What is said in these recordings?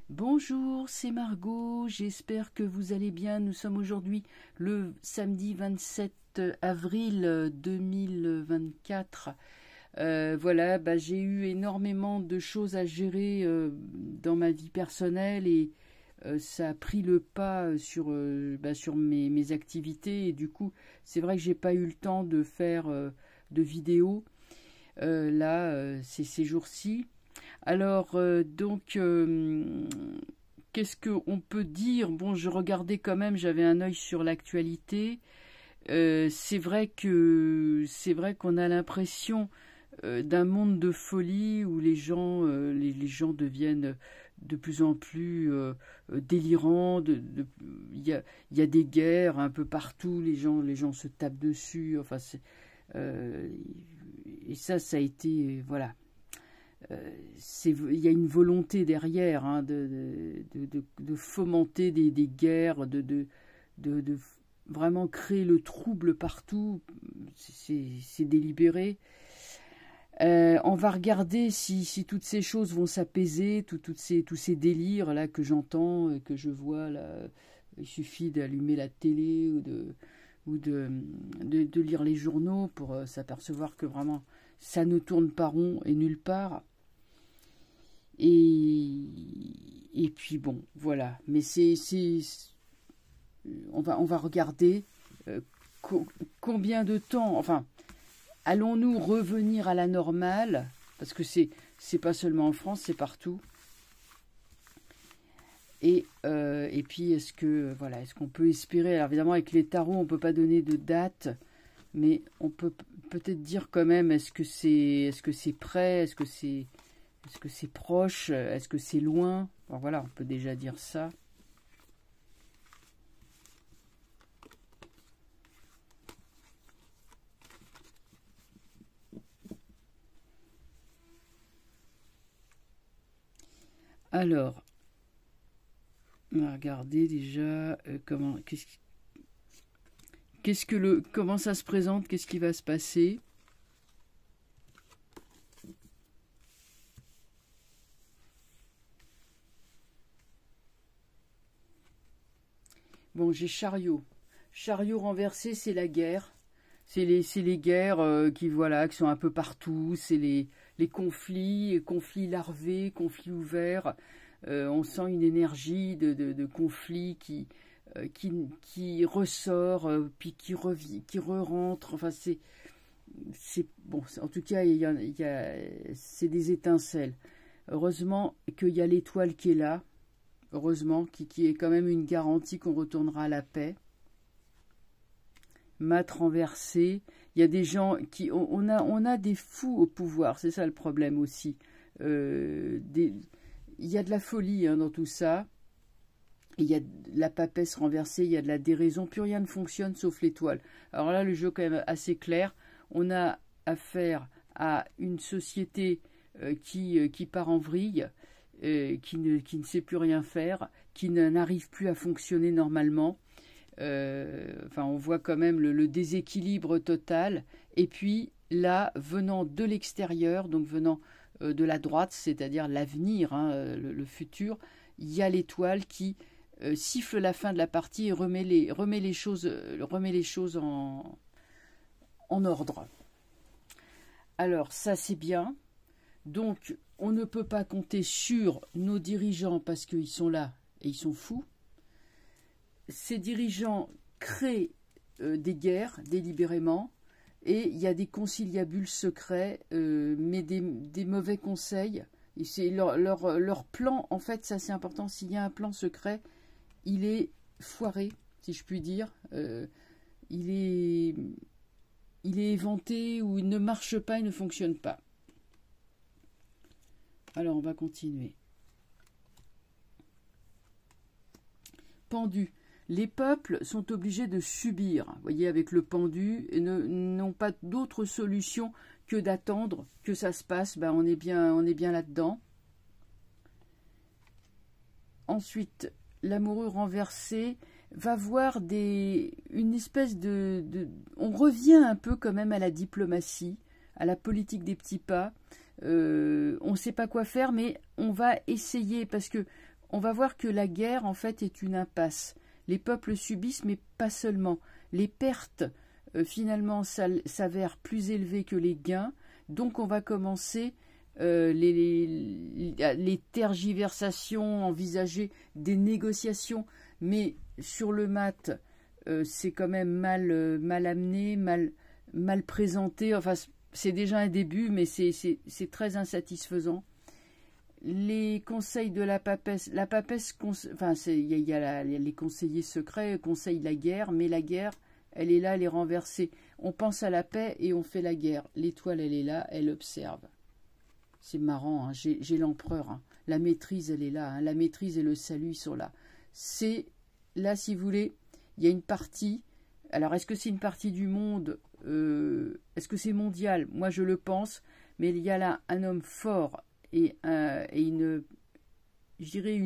Bonjour, c'est Margot, j'espère que vous allez bien. Nous sommes aujourd'hui le samedi 27 avril 2024. Voilà, j'ai eu énormément de choses à gérer dans ma vie personnelle et ça a pris le pas sur mes activités et du coup, c'est vrai que j'ai pas eu le temps de faire de vidéos ces jours-ci. Alors, qu'est-ce qu'on peut dire? Bon, je regardais quand même, j'avais un œil sur l'actualité. C'est vrai qu'on a l'impression d'un monde de folie où les gens deviennent de plus en plus délirants. Il y a des guerres un peu partout, les gens se tapent dessus. Enfin, euh, et ça a été, voilà. Il y a une volonté derrière hein, de fomenter des guerres, de vraiment créer le trouble partout. C'est délibéré. On va regarder si toutes ces choses vont s'apaiser, tous ces délires là que j'entends, que je vois là. Il suffit d'allumer la télé ou de lire les journaux pour s'apercevoir que vraiment ça ne tourne pas rond et nulle part. Et puis bon, voilà. Mais on va regarder euh, combien de temps. Enfin, allons-nous revenir à la normale? Parce que c'est pas seulement en France, c'est partout. Et puis est-ce qu'on peut espérer? Alors évidemment avec les tarots on peut pas donner de date, mais on peut peut-être dire quand même est-ce que c'est prêt, est-ce que c'est proche, est-ce que c'est loin? Bon, voilà, on peut déjà dire ça. Alors, on va regarder déjà comment ça se présente, qu'est-ce qui va se passer. Bon, j'ai chariot. Chariot renversé, c'est la guerre. C'est les guerres qui sont un peu partout. C'est les conflits larvés, conflits ouverts. On sent une énergie de conflit qui ressort, puis qui revient, qui re-rentre. Enfin, c'est bon. En tout cas, c'est des étincelles. Heureusement qu'il y a l'étoile qui est là. Heureusement, qui est quand même une garantie qu'on retournera à la paix. Mat renversé. Il y a des gens on a des fous au pouvoir, c'est ça le problème aussi. Il y a de la folie hein, dans tout ça. Il y a de la papesse renversée, il y a de la déraison, plus rien ne fonctionne sauf l'étoile. Alors là, le jeu est quand même assez clair. On a affaire à une société qui part en vrille, qui ne sait plus rien faire, qui n'arrive plus à fonctionner normalement. On voit quand même le déséquilibre total. Et puis là, venant de l'extérieur, donc venant de la droite, c'est-à-dire l'avenir, hein, le futur, il y a l'étoile qui siffle la fin de la partie et remet les choses en ordre. Alors ça c'est bien. Donc on ne peut pas compter sur nos dirigeants parce qu'ils sont là et ils sont fous. Ces dirigeants créent des guerres délibérément et il y a des conciliabules secrets, mais des mauvais conseils. Et c'est leur plan, en fait, ça c'est important. S'il y a un plan secret, il est foiré, si je puis dire. Il est éventé ou il ne marche pas, il ne fonctionne pas. Alors on va continuer. Pendu. Les peuples sont obligés de subir, vous voyez, avec le pendu, et n'ont pas d'autre solution que d'attendre que ça se passe. On est bien là-dedans. Ensuite, l'amoureux renversé va voir une espèce on revient un peu quand même à la diplomatie, à la politique des petits pas. On ne sait pas quoi faire, mais on va essayer parce que on va voir que la guerre, en fait, est une impasse. Les peuples subissent, mais pas seulement. Les pertes, finalement, s'avèrent plus élevées que les gains. Donc, on va commencer les tergiversations, envisager des négociations. Mais sur le mat, c'est quand même mal amené, mal présenté. Enfin, c'est déjà un début, mais c'est très insatisfaisant. Les conseils de la papesse, enfin, il y a les conseillers secrets conseillent la guerre, mais la guerre, elle est là, elle est renversée. On pense à la paix et on fait la guerre. L'étoile, elle est là, elle observe. C'est marrant, hein, j'ai l'empereur. Hein. La maîtrise, elle est là. Hein, la maîtrise et le salut, ils sont là. C'est là, si vous voulez, il y a une partie. Alors, est-ce que c'est une partie du monde est-ce que c'est mondial? Moi, je le pense. Mais il y a là un homme fort et je dirais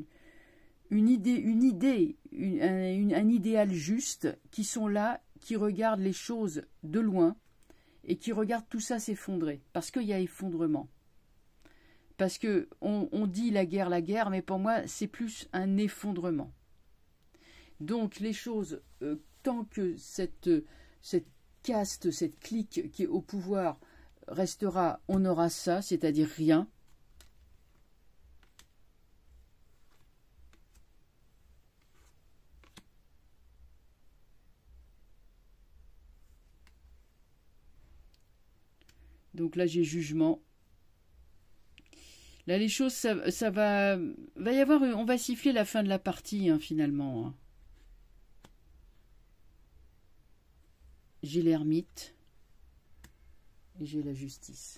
un idéal juste, qui sont là, qui regardent les choses de loin et qui regardent tout ça s'effondrer. Parce qu'il y a effondrement. Parce qu'on dit la guerre, mais pour moi, c'est plus un effondrement. Donc, les choses, tant que cette caste, cette clique qui est au pouvoir restera, on aura ça, c'est-à-dire rien. Donc là, j'ai jugement. Là, les choses, ça va y avoir, on va siffler la fin de la partie, hein, finalement. Hein. J'ai l'ermite et j'ai la justice.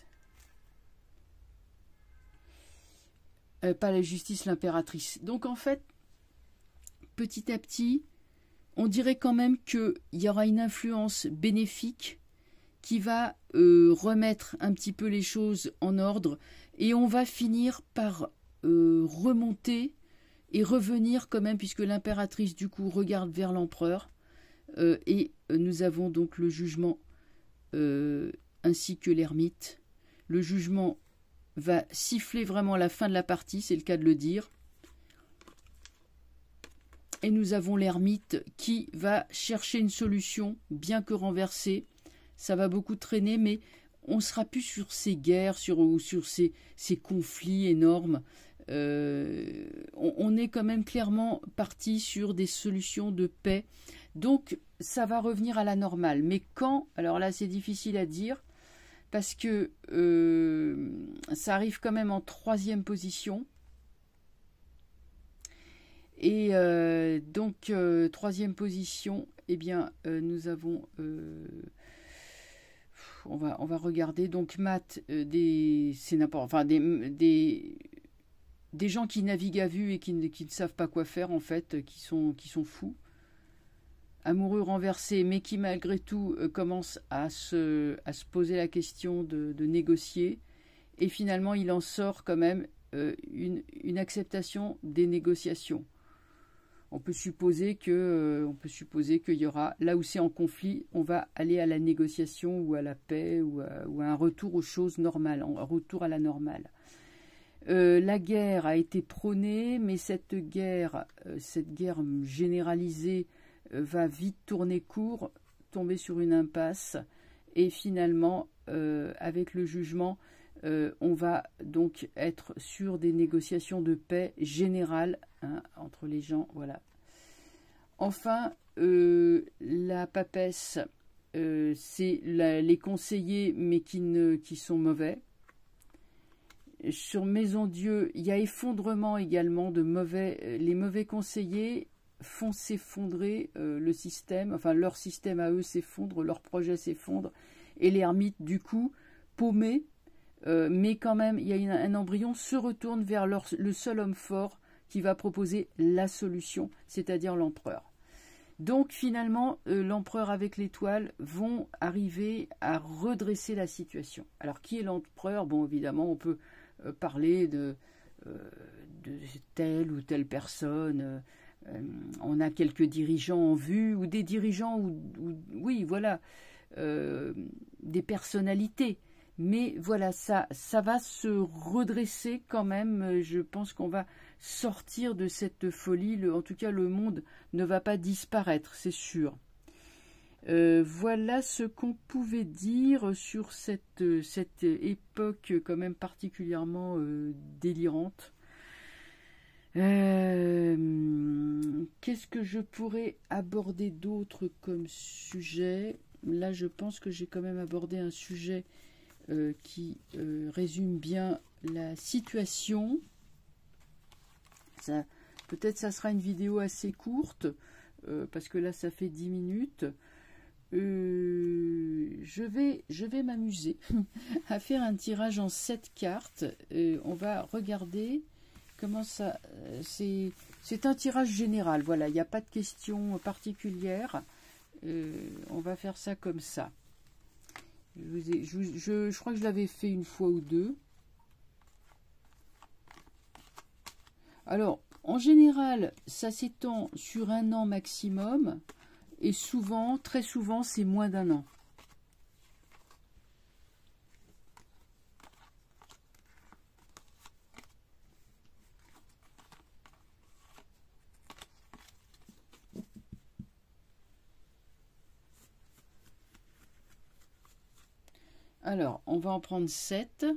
Pas la justice, l'impératrice. Donc, en fait, petit à petit, on dirait quand même qu'il y aura une influence bénéfique qui va remettre un petit peu les choses en ordre, et on va finir par remonter et revenir quand même, puisque l'impératrice du coup regarde vers l'empereur, et nous avons donc le jugement ainsi que l'ermite. Le jugement va siffler vraiment la fin de la partie, c'est le cas de le dire. Et nous avons l'ermite qui va chercher une solution, bien que renversée. Ça va beaucoup traîner, mais on ne sera plus sur ces guerres, sur ces conflits énormes. On est quand même clairement parti sur des solutions de paix. Donc, ça va revenir à la normale. Mais quand? Alors là, c'est difficile à dire, parce que ça arrive quand même en 3e position. Et donc, 3e position, eh bien, nous avons... on va regarder. Donc, maths, c'est n'importe... Enfin, des gens qui naviguent à vue et qui ne savent pas quoi faire, en fait, qui sont fous. Amoureux renversé, mais qui, malgré tout, commence à se poser la question de négocier. Et finalement, il en sort quand même une acceptation des négociations. On peut supposer qu'il y aura, là où c'est en conflit, on va aller à la négociation ou à la paix ou à un retour aux choses normales, un retour à la normale. La guerre a été prônée, mais cette guerre généralisée va vite tourner court, tomber sur une impasse, et finalement, avec le jugement, on va donc être sur des négociations de paix générales, hein, entre les gens. Voilà. Enfin, la papesse, c'est les conseillers, mais qui sont mauvais. Sur Maison Dieu, il y a effondrement également de mauvais. Les mauvais conseillers font s'effondrer le système, enfin leur système à eux s'effondre, leur projet s'effondre, et l'ermite, du coup, paumé, mais quand même, il y a un embryon, se retourne vers le seul homme fort qui va proposer la solution, c'est-à-dire l'empereur. Donc finalement, l'empereur avec l'étoile vont arriver à redresser la situation. Alors qui est l'empereur? Bon, évidemment, on peut parler de telle ou telle personne. On a quelques dirigeants en vue, ou des dirigeants, oui, voilà, des personnalités. Mais voilà, ça va se redresser quand même. Je pense qu'on va sortir de cette folie. En tout cas, le monde ne va pas disparaître, c'est sûr. Voilà ce qu'on pouvait dire sur cette époque quand même particulièrement délirante. Qu'est-ce que je pourrais aborder d'autre comme sujet? Là, je pense que j'ai quand même abordé un sujet qui résume bien la situation. Peut-être ça sera une vidéo assez courte, parce que là, ça fait 10 minutes. Je vais m'amuser à faire un tirage en 7 cartes. On va regarder comment ça... C'est un tirage général, voilà, il n'y a pas de questions particulières. On va faire ça comme ça. Je crois que je l'avais fait une fois ou deux. Alors, en général, ça s'étend sur un an maximum. Et souvent, très souvent, c'est moins d'un an. Alors, on va en prendre 7.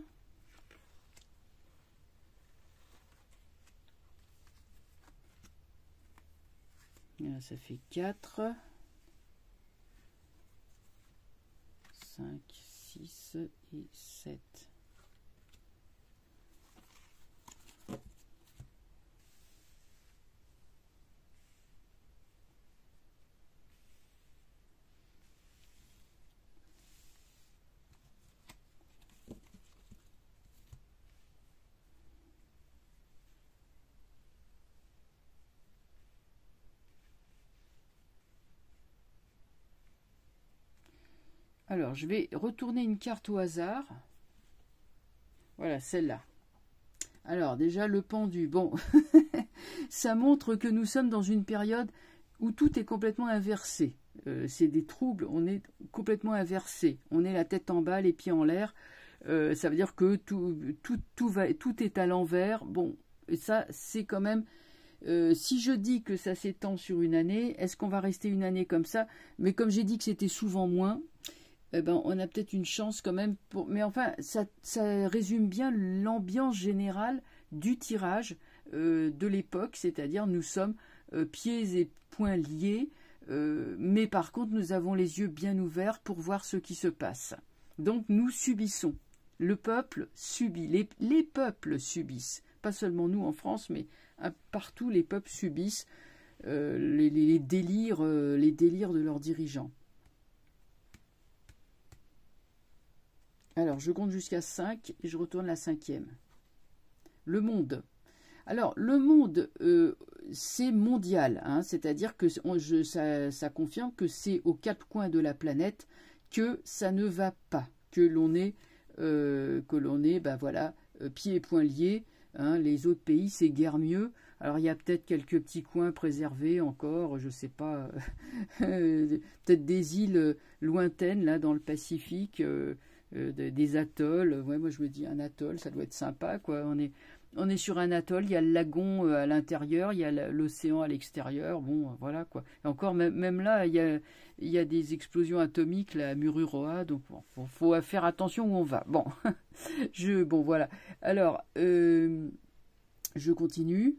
Là, ça fait 4. 5, 6 et 7. Alors, je vais retourner une carte au hasard. Voilà, celle-là. Alors, déjà, le pendu. Bon, ça montre que nous sommes dans une période où tout est complètement inversé. C'est des troubles, on est complètement inversé. On est la tête en bas, les pieds en l'air. Ça veut dire que tout est à l'envers. Bon, et ça, c'est quand même... si je dis que ça s'étend sur une année, est-ce qu'on va rester une année comme ça? Mais comme j'ai dit que c'était souvent moins... Eh ben, on a peut-être une chance quand même. Mais enfin, ça résume bien l'ambiance générale du tirage de l'époque, c'est-à-dire nous sommes pieds et poings liés, mais par contre nous avons les yeux bien ouverts pour voir ce qui se passe. Donc nous subissons. Le peuple subit, les peuples subissent. Pas seulement nous en France, mais partout les peuples subissent les délires de leurs dirigeants. Alors, je compte jusqu'à 5 et je retourne la 5e. Le monde. Alors, le monde, c'est mondial, hein, c'est-à-dire que ça confirme que c'est aux 4 coins de la planète que ça ne va pas, que l'on est, ben voilà, pieds et poings liés. Hein, les autres pays, c'est guère mieux. Alors, il y a peut-être quelques petits coins préservés encore, je ne sais pas, peut-être des îles lointaines, là, dans le Pacifique, des atolls. Ouais, moi je me dis un atoll, ça doit être sympa, quoi. On est sur un atoll, il y a le lagon à l'intérieur, il y a l'océan à l'extérieur. Bon, voilà, quoi. Et encore, même là, il y a des explosions atomiques là, à Mururoa, donc bon, faut faire attention où on va. Bon, bon, voilà. Alors, je continue.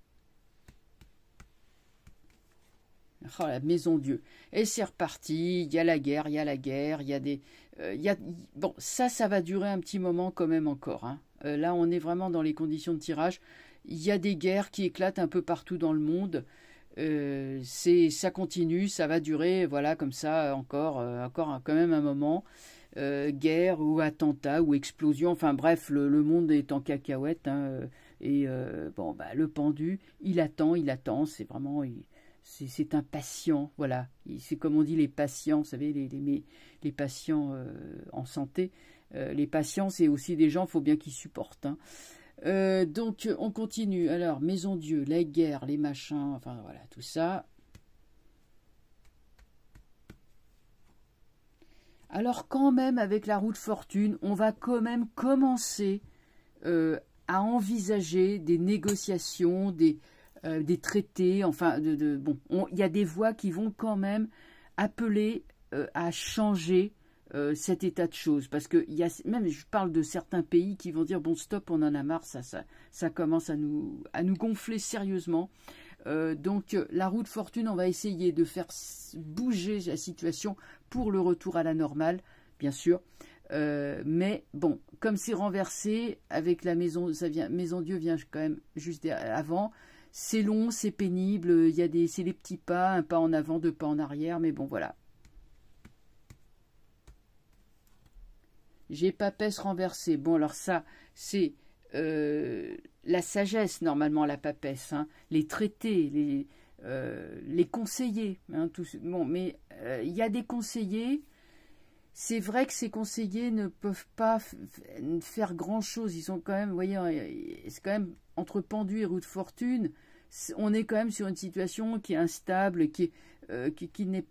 Oh, la maison Dieu. Et c'est reparti, il y a la guerre, il y a des... bon, ça va durer un petit moment quand même encore. Hein. Là, on est vraiment dans les conditions de tirage. Il y a des guerres qui éclatent un peu partout dans le monde. Ça continue, ça va durer, voilà, comme ça, encore quand même un moment. Guerre ou attentat ou explosion, enfin bref, le monde est en cacahuète. Hein, et bon, bah, le pendu, il attend, c'est vraiment... C'est un patient, voilà. C'est comme on dit les patients, vous savez, les patients en santé. Les patients, c'est aussi des gens, il faut bien qu'ils supportent. Hein. Donc, on continue. Alors, Maison Dieu, la guerre, les machins, enfin voilà, tout ça. Alors, quand même, avec la roue de fortune, on va quand même commencer à envisager des négociations, des traités, enfin, bon, il y a des voix qui vont quand même appeler à changer cet état de choses, parce que même je parle de certains pays qui vont dire bon stop, on en a marre, ça commence à nous gonfler sérieusement. Donc la roue de fortune, on va essayer de faire bouger la situation pour le retour à la normale, bien sûr. Mais bon, comme c'est renversé avec la maison, Maison Dieu vient quand même juste avant. C'est long, c'est pénible, c'est les petits pas, un pas en avant, deux pas en arrière, mais bon voilà. J'ai papesse renversée. Bon, alors ça, c'est la sagesse, normalement, la papesse. Hein. Les traités, les conseillers. Hein, bon, mais il y a des conseillers. C'est vrai que ces conseillers ne peuvent pas faire grand-chose. Ils sont quand même, vous voyez, c'est quand même entre pendu et roue de fortune. On est quand même sur une situation qui est instable, qui n'est pas...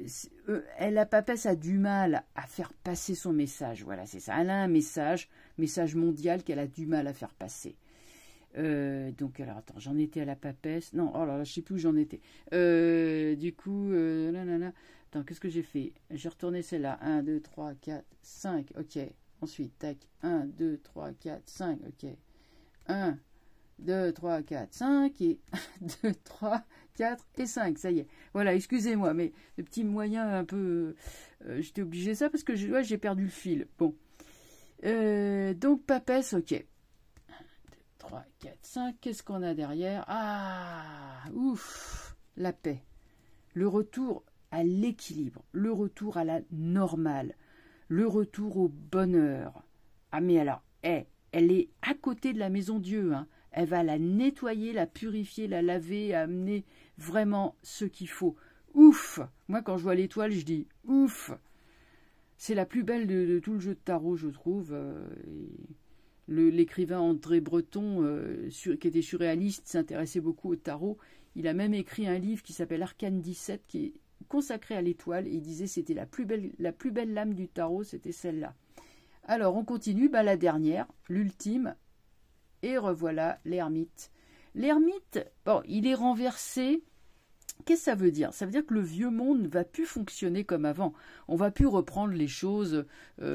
La papesse a du mal à faire passer son message. Voilà, c'est ça. Elle a un message mondial qu'elle a du mal à faire passer. Donc, alors, attends, j'en étais à la papesse. Non, oh là là, je sais plus où j'en étais. Du coup, attends, qu'est-ce que j'ai fait? J'ai retourné celle-là. 1, 2, 3, 4, 5. Ok. Ensuite, tac. 1, 2, 3, 4, 5. Ok. 1, 2, 3, 4, 5. Et 1, 2, 3, 4 et 5. Ça y est. Voilà, excusez-moi, mais le petit moyen un peu... j'étais obligée de ça parce que j'ai perdu le fil. Bon. Donc, papesse, ok. 3, 4, 5, qu'est-ce qu'on a derrière? Ah, ouf, la paix. Le retour à l'équilibre, le retour à la normale, le retour au bonheur. Ah mais alors, elle est à côté de la maison Dieu, hein. Elle va la nettoyer, la purifier, la laver, amener vraiment ce qu'il faut. Ouf! Moi, quand je vois l'étoile, je dis ouf! C'est la plus belle de tout le jeu de tarot, je trouve. L'écrivain André Breton, qui était surréaliste, s'intéressait beaucoup au tarot. Il a même écrit un livre qui s'appelle Arcane 17, qui est consacré à l'étoile. Et il disait que c'était la plus belle lame du tarot, c'était celle-là. Alors, on continue, la dernière, l'ultime. Et revoilà l'ermite. L'ermite, bon, il est renversé. Qu'est-ce que ça veut dire? Ça veut dire que le vieux monde ne va plus fonctionner comme avant. On ne va plus reprendre les choses,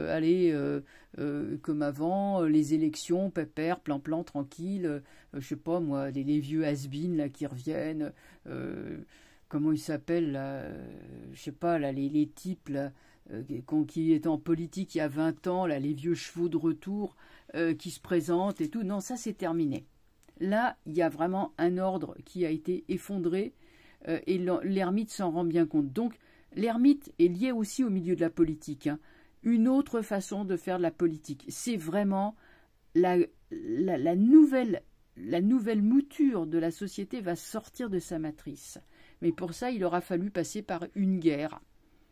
comme avant, les élections, pépère, plan, tranquille, je sais pas moi, les vieux has-been là qui reviennent, comment ils s'appellent là, je sais pas là, les types là, qui étaient en politique il y a 20 ans, là, les vieux chevaux de retour qui se présentent et tout. Non, ça c'est terminé. Là, il y a vraiment un ordre qui a été effondré. Et l'ermite s'en rend bien compte. Donc, l'ermite est lié aussi au milieu de la politique. Hein. Une autre façon de faire de la politique. C'est vraiment la nouvelle mouture de la société va sortir de sa matrice. Mais pour ça, il aura fallu passer par une guerre.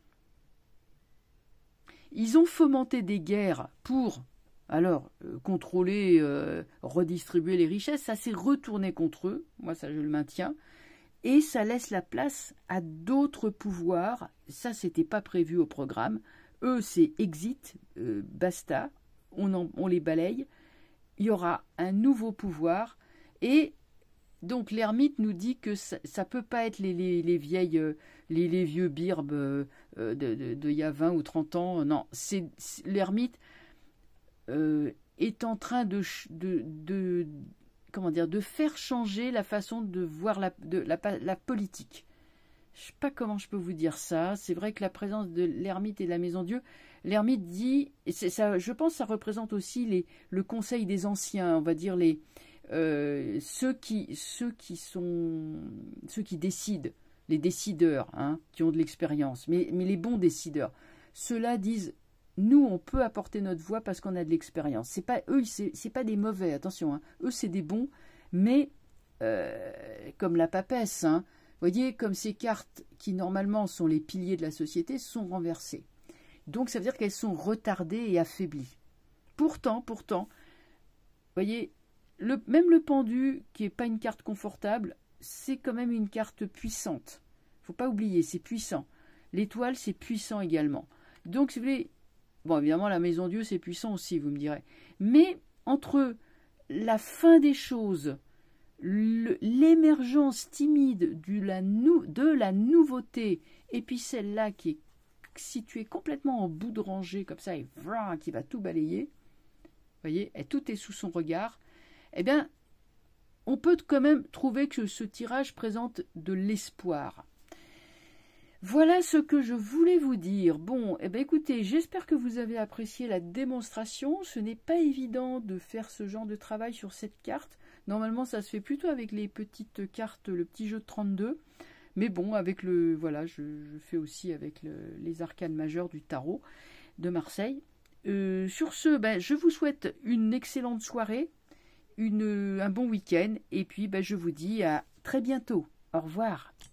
Ils ont fomenté des guerres pour, alors, contrôler, redistribuer les richesses. Ça s'est retourné contre eux. Moi, ça, je le maintiens. Et ça laisse la place à d'autres pouvoirs. Ça, c'était pas prévu au programme. Eux, c'est exit, basta, on les balaye. Il y aura un nouveau pouvoir. Et donc, l'ermite nous dit que ça peut pas être les vieux birbes de y a 20 ou 30 ans. Non, l'ermite est en train de faire changer la façon de voir la politique. Je ne sais pas comment je peux vous dire ça. C'est vrai que la présence de l'ermite et de la Maison Dieu, l'ermite dit, et ça, je pense que ça représente aussi le conseil des anciens, on va dire ceux qui décident, les décideurs, hein, qui ont de l'expérience, mais les bons décideurs. Ceux-là disent, nous, on peut apporter notre voix parce qu'on a de l'expérience. C'est pas eux, c'est pas des mauvais, attention. Hein. Eux, c'est des bons, mais comme la papesse, hein, vous voyez, comme ces cartes qui normalement sont les piliers de la société sont renversées. Donc, ça veut dire qu'elles sont retardées et affaiblies. Pourtant, vous voyez, même le pendu, qui n'est pas une carte confortable, c'est quand même une carte puissante. Il ne faut pas oublier, c'est puissant. L'étoile, c'est puissant également. Donc, si vous voulez. Bon, évidemment, la Maison Dieu, c'est puissant aussi, vous me direz. Mais entre la fin des choses, l'émergence timide de la nouveauté, et puis celle-là qui est située complètement en bout de rangée, comme ça, et qui va tout balayer, vous voyez, et tout est sous son regard, eh bien, on peut quand même trouver que ce tirage présente de l'espoir. Voilà ce que je voulais vous dire. Bon, eh bien écoutez, j'espère que vous avez apprécié la démonstration. Ce n'est pas évident de faire ce genre de travail sur cette carte. Normalement, ça se fait plutôt avec les petites cartes, le petit jeu de 32. Mais bon, avec le, voilà, je fais aussi avec les arcanes majeures du tarot de Marseille. Sur ce, ben, je vous souhaite une excellente soirée, un bon week-end. Et puis, ben, je vous dis à très bientôt. Au revoir.